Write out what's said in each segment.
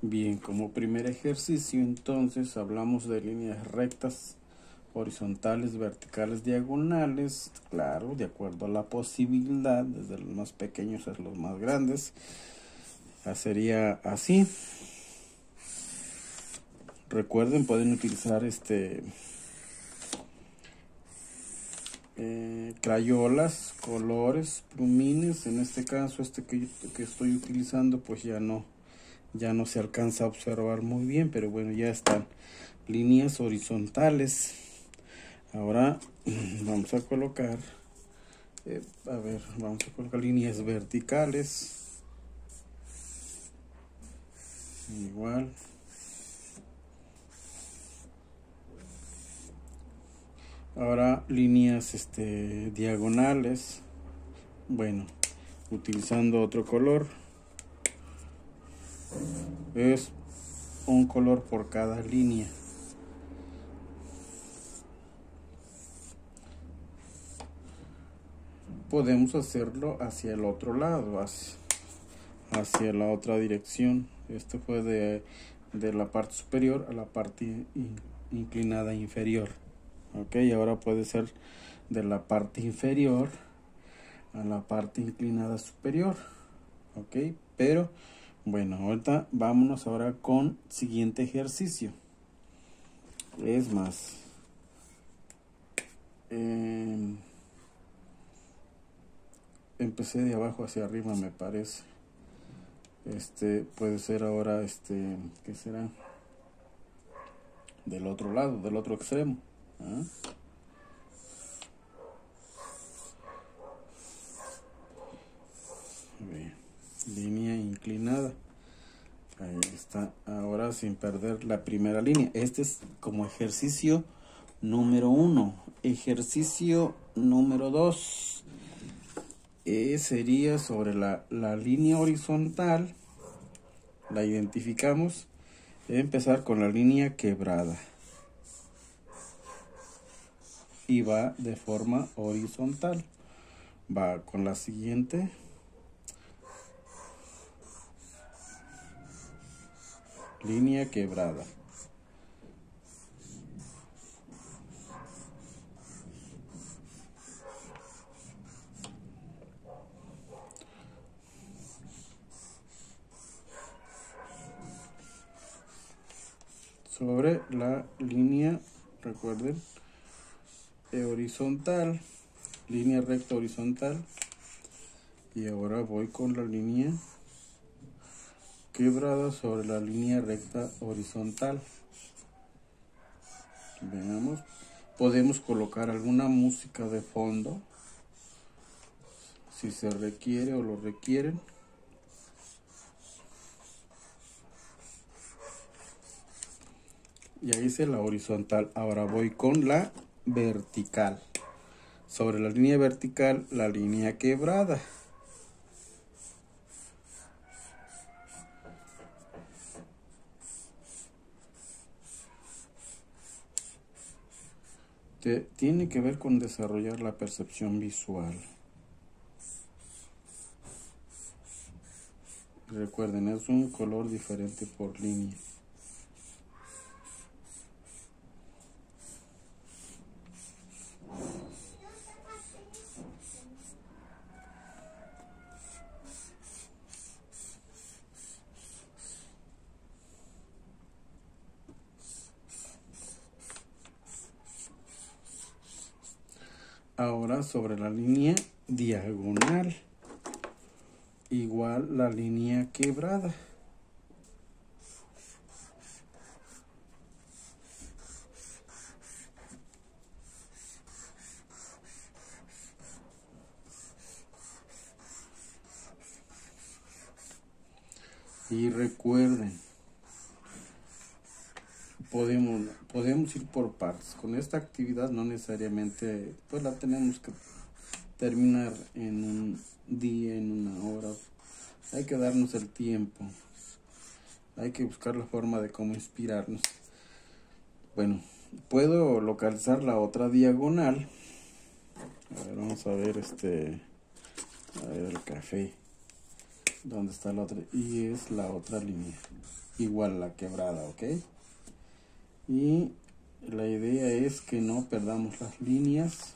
Bien, como primer ejercicio, entonces hablamos de líneas rectas, horizontales, verticales, diagonales, claro, de acuerdo a la posibilidad, desde los más pequeños a los más grandes. Sería así. Recuerden, pueden utilizar crayolas, colores, plumines. En este caso, que estoy utilizando, pues ya no se alcanza a observar muy bien, pero bueno, ya están líneas horizontales. Ahora vamos a colocar líneas verticales, igual. Ahora líneas diagonales, bueno, utilizando otro color. Es un color por cada línea. Podemos hacerlo hacia el otro lado, hacia la otra dirección. Esto fue de la parte superior a la parte inclinada inferior. Ok, ahora puede ser de la parte inferior a la parte inclinada superior. Ok, pero bueno, ahorita vámonos ahora con siguiente ejercicio. Es más, empecé de abajo hacia arriba, me parece. Puede ser ahora, ¿qué será? Del otro lado, del otro extremo. Bien. Línea inclinada. Ahí está. Ahora sin perder la primera línea. Este es como ejercicio número 1. Ejercicio número 2. Sería sobre la línea horizontal. La identificamos. Debe empezar con la línea quebrada. Y va de forma horizontal. Va con la siguiente. Línea quebrada. Sobre la línea, recuerden, horizontal, línea recta horizontal. Y ahora voy con la línea quebrada sobre la línea recta horizontal. Veamos, podemos colocar alguna música de fondo si se requiere o lo requieren. Ya hice la horizontal, ahora voy con la vertical. Sobre la línea vertical, la línea quebrada. Tiene que ver con desarrollar la percepción visual. Recuerden, es un color diferente por línea. Ahora sobre la línea diagonal, igual la línea quebrada. Y recuerden, podemos ir por partes. Con esta actividad no necesariamente pues la tenemos que terminar en un día, en una hora. Hay que darnos el tiempo. Hay que buscar la forma de cómo inspirarnos. Bueno, puedo localizar la otra diagonal. A ver, vamos a ver a ver el café. donde está la otra, y es la otra línea, igual la quebrada, ¿ok? Y la idea es que no perdamos las líneas.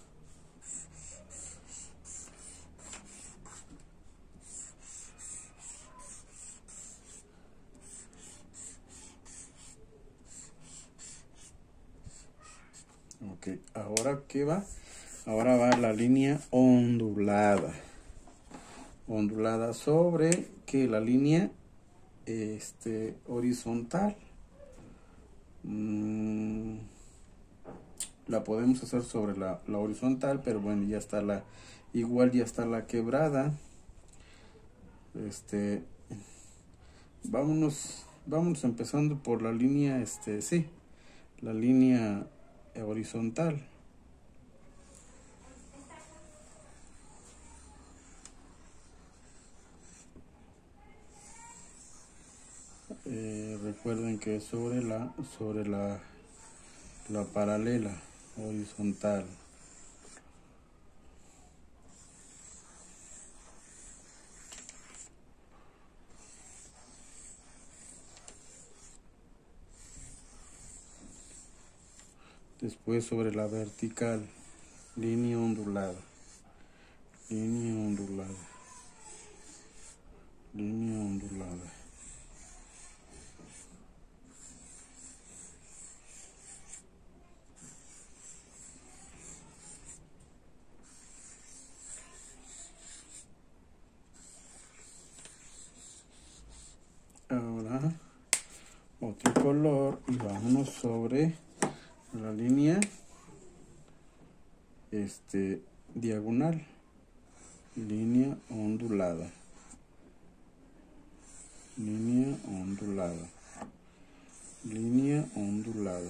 Ok, ahora ¿qué va? Ahora va la línea ondulada. Ondulada sobre que la línea horizontal. La podemos hacer sobre la horizontal, pero bueno, ya está igual ya está la quebrada. Vámonos empezando por la línea, sí, la línea horizontal. Recuerden que sobre la paralela horizontal. Después sobre la vertical, línea ondulada, línea ondulada, línea ondulada. Ahora otro color y vámonos sobre la línea diagonal, línea ondulada, línea ondulada, línea ondulada.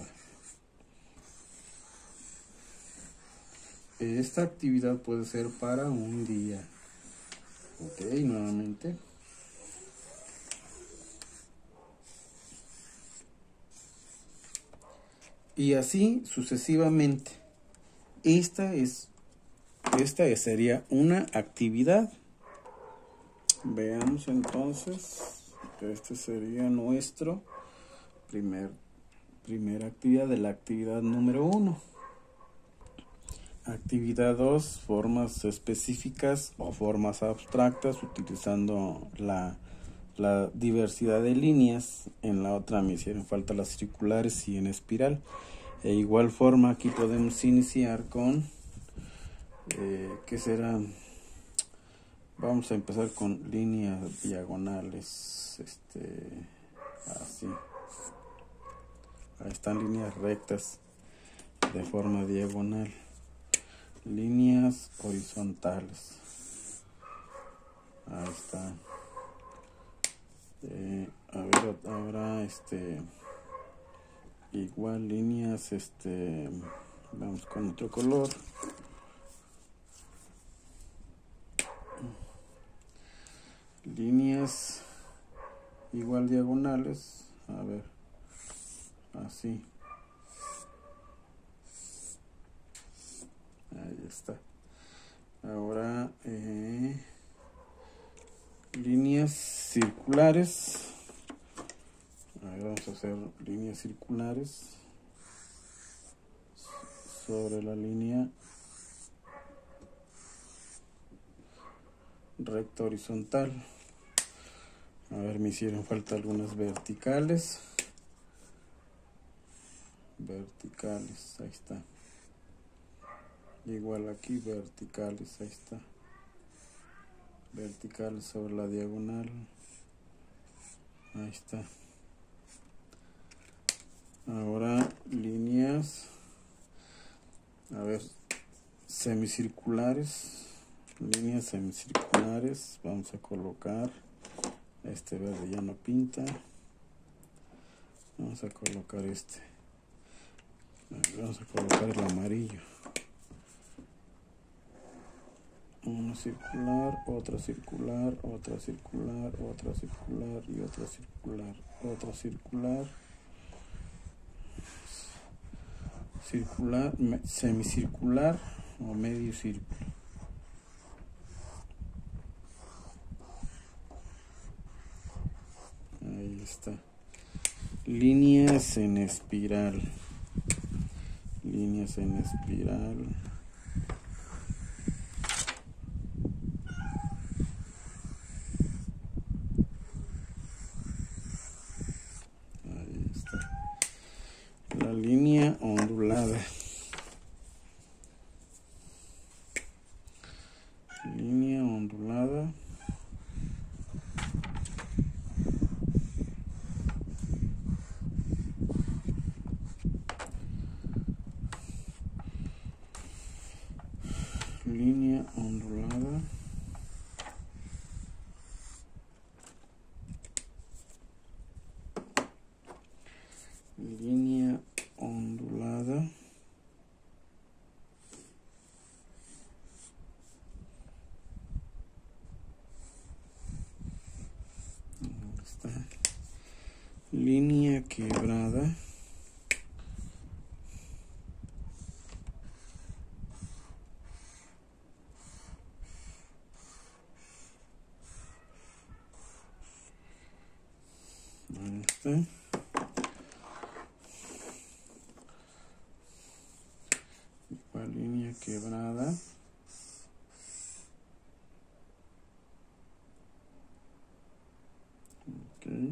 Esta actividad puede ser para un día. Ok, nuevamente. Y así sucesivamente. Esta sería una actividad. Veamos entonces. Este sería nuestro primera actividad de la actividad número 1. Actividad 2, formas específicas o formas abstractas utilizando la diversidad de líneas. En la otra me hicieron falta las circulares y en espiral. De igual forma aquí podemos iniciar con ¿qué será? Vamos a empezar con líneas diagonales, así. Ahí están líneas rectas de forma diagonal. Líneas horizontales. Ahí está. A ver, ahora igual líneas, vamos con otro color. Líneas igual diagonales, a ver, así. Ahí está. Ahora líneas circulares. Ahí vamos a hacer líneas circulares sobre la línea recta horizontal. A ver, me hicieron falta algunas verticales. Verticales, ahí está. Igual aquí, verticales, ahí está. Verticales sobre la diagonal. Ahí está. Ahora líneas, a ver, semicirculares. Líneas semicirculares. Vamos a colocar este verde, ya no pinta. Vamos a colocar vamos a colocar el amarillo. Una circular, otra circular, otra circular, otra circular y otra circular, otra circular, circular, semicircular o medio círculo. está. Líneas en espiral. Líneas en espiral. Ahí está. La línea ondulada. Línea ondulada. Línea ondulada. Línea ondulada. Ahí está. Línea quebrada. Ahí está. La línea quebrada. Okay.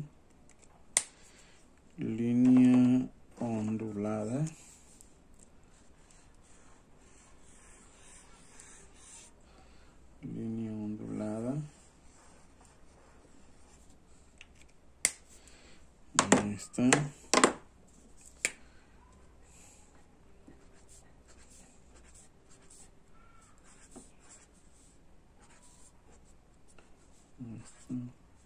Línea ondulada. Línea ondulada. Ahí está. Ahí está.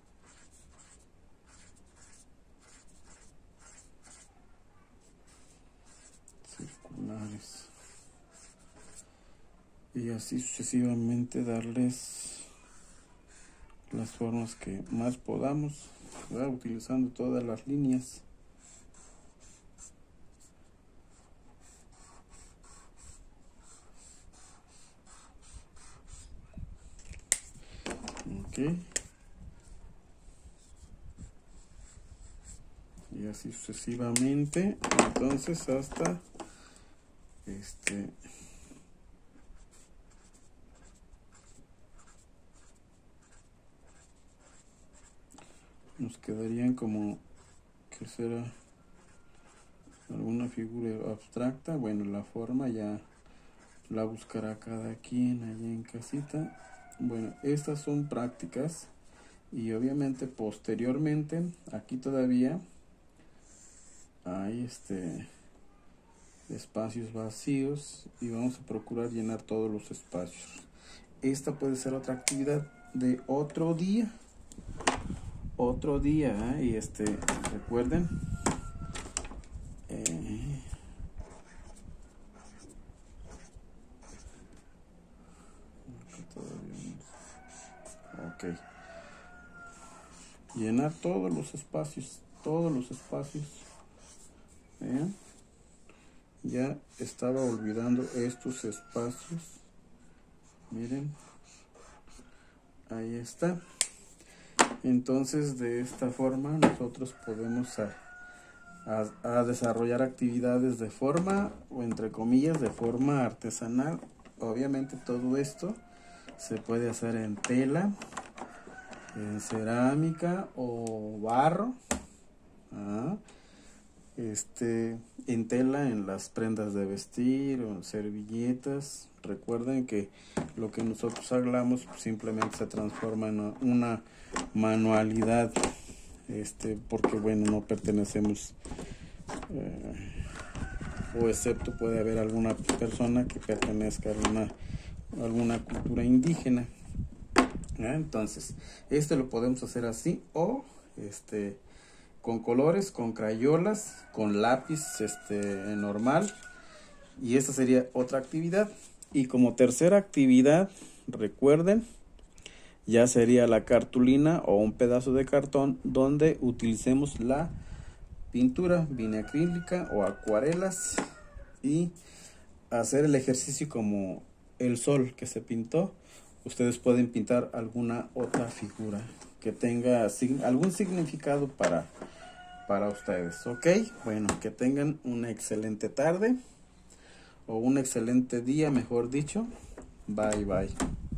Circulares. Y así sucesivamente darles las formas que más podamos, ¿verdad? Utilizando todas las líneas. Ok. Y así sucesivamente, entonces hasta nos quedarían como que será alguna figura abstracta. Bueno, la forma ya la buscará cada quien allá en casita. Bueno, estas son prácticas y obviamente posteriormente aquí todavía hay espacios vacíos y vamos a procurar llenar todos los espacios. Esta puede ser otra actividad de otro día. Y recuerden, ok, llenar todos los espacios. ¿Vean? Ya estaba olvidando estos espacios. Miren, ahí está. Entonces de esta forma nosotros podemos a desarrollar actividades de forma, o entre comillas, de forma artesanal. Obviamente todo esto se puede hacer en tela, en cerámica o barro. En tela, en las prendas de vestir o en servilletas. Recuerden que lo que nosotros hagamos simplemente se transforma en una manualidad, porque bueno, no pertenecemos o excepto puede haber alguna persona que pertenezca a alguna cultura indígena. Entonces lo podemos hacer así, o con colores, con crayolas, con lápiz normal. Y esta sería otra actividad. Y como tercera actividad, recuerden, ya sería la cartulina o un pedazo de cartón donde utilicemos la pintura vinacrílica o acuarelas y hacer el ejercicio como el sol que se pintó. Ustedes pueden pintar alguna otra figura. que tenga algún significado para ustedes. Ok, bueno, que tengan una excelente tarde o un excelente día, mejor dicho. Bye bye.